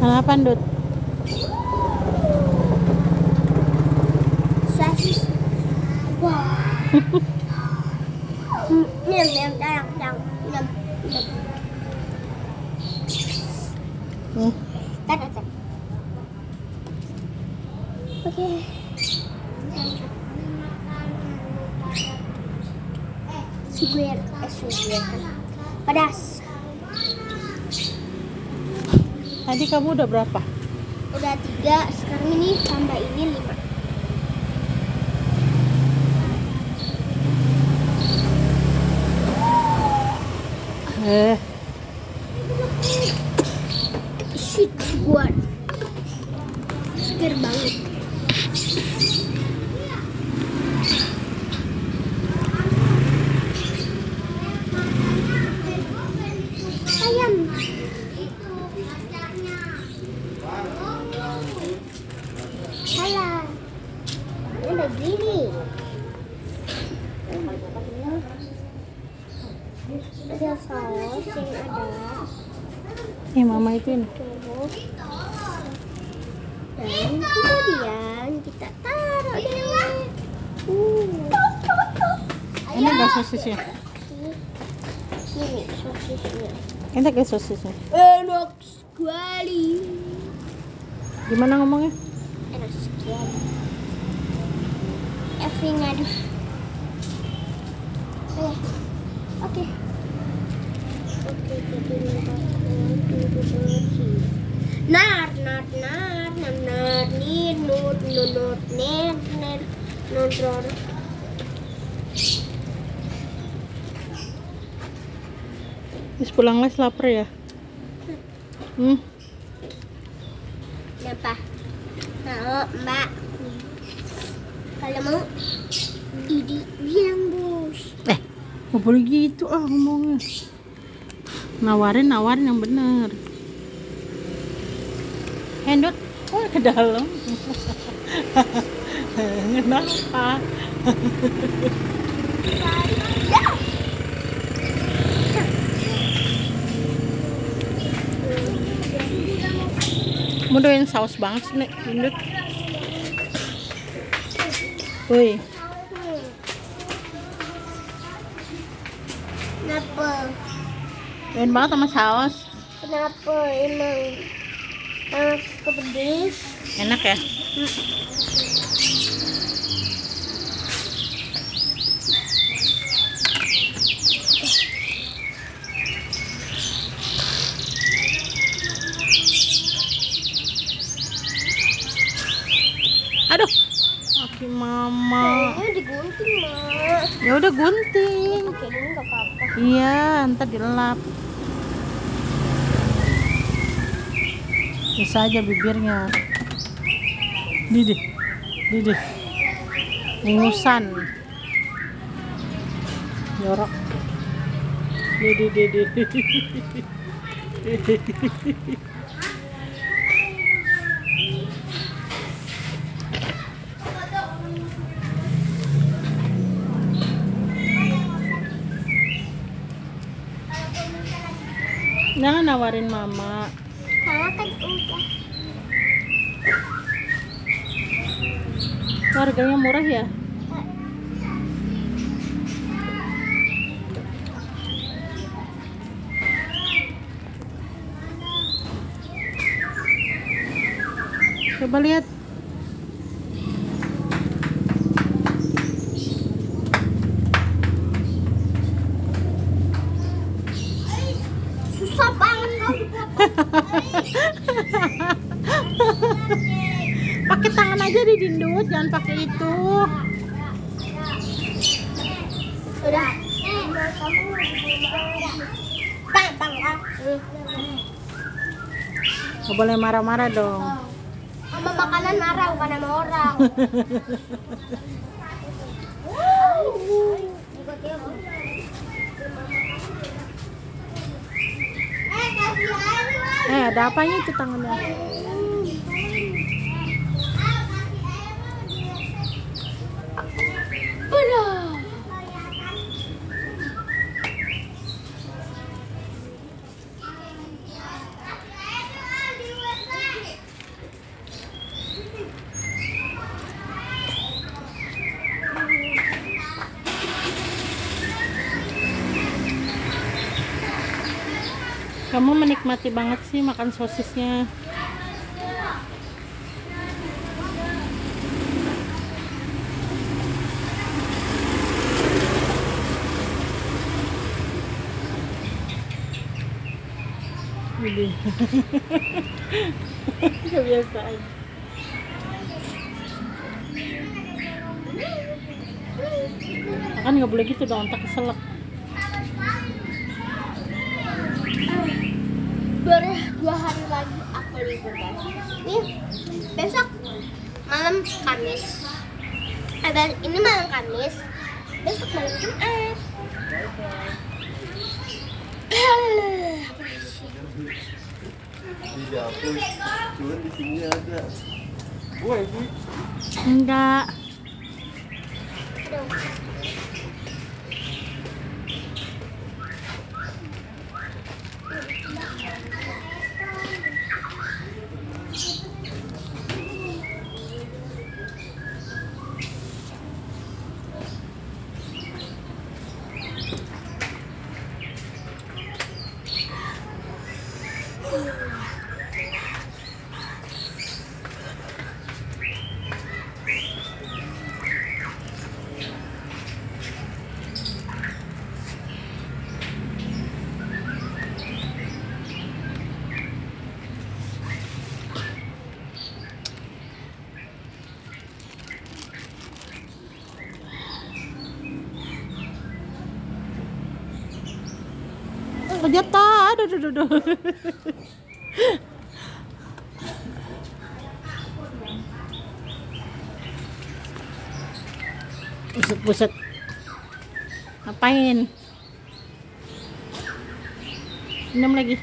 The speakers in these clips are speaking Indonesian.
Apa, Dut? Sosis. Wah. Nyam nyam nyam nyam nyam. Nih. Kan. Oke. Sugar, pedas. Tadi kamu udah berapa? Udah 3, sekarang ini tambah ini 5. Shit, buat seger banget. Ayam. Salah. Udah gini. Ada saus yang ada. Mama itu ini. Dan kemudian kita taruh deh. Ini enggak sosisnya? Ini sosisnya. Ini kayak sosisnya. Enak sekali. Gimana ngomongnya? Enak sekali. Everything ada. Oke. Nar ni nut ner nodror. Habis pulang les lapar ya? Kenapa? Mau, Mbak. Kalau mau, Didi bilang bos. Nggak boleh gitu ngomongnya. Nawarin yang bener. Dut, ke dalam. Kenapa? Kamu doyan saus banget sih, Nek, Dut. Woi. Kenapa? Doyan banget sama saus. Kenapa emang? Suka pedes. Enak ya? Aduh, kaki mama. Kayaknya digunting, Mak. Ya udah gunting. Kayaknya nggak apa-apa. Iya, ntar dilap. Bisa aja bibirnya. Didih. Ingusan. Jorok. Didih. Jangan nawarin mama. Karena kan udah. Harganya murah ya? Coba lihat. Susah banget kau. Pakai tangan aja didindut, jangan pakai itu. Udah. Bang. Nggak boleh marah-marah dong. Sama makanan marah bukan sama orang. Ada apanya itu tangannya? Kamu menikmati banget sih makan sosisnya. Jadi kebiasaan. Makan nggak boleh gitu dong, tak keselak. Baru 2 hari lagi aku libur guys. Nih besok malam Kamis. Ini malam Kamis. Besok malam Jumat. Dihapus, cuman di sini ada. Wah itu. Enggak. Jatuh, aduh. Buset. Ngapain? Minum lagi.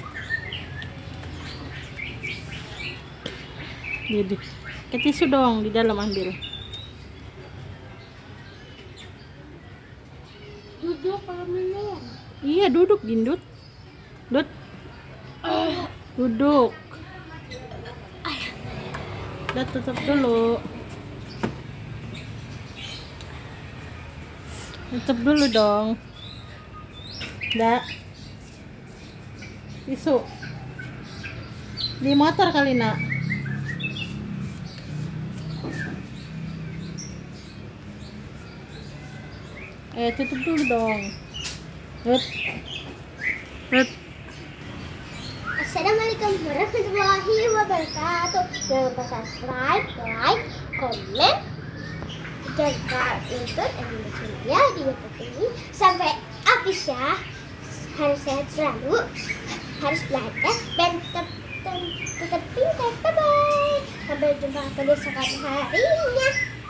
Jadi, ke tisu dong di dalam ambil. Duduk kalau minum. Iya, duduk Dindut. Duduk. Udah tutup dulu. Tutup dulu dong. Udah. Tisu. Di motor kali nak. Tutup dulu dong. Rut. Assalamualaikum warahmatullahi wabarakatuh. Jangan lupa subscribe, like, komen, dan nonton animasi ya di YouTube ini sampai habis ya. Harus sehat selalu, harus belajar dan tetap pintar. Bye bye. Sampai jumpa pada esok harinya.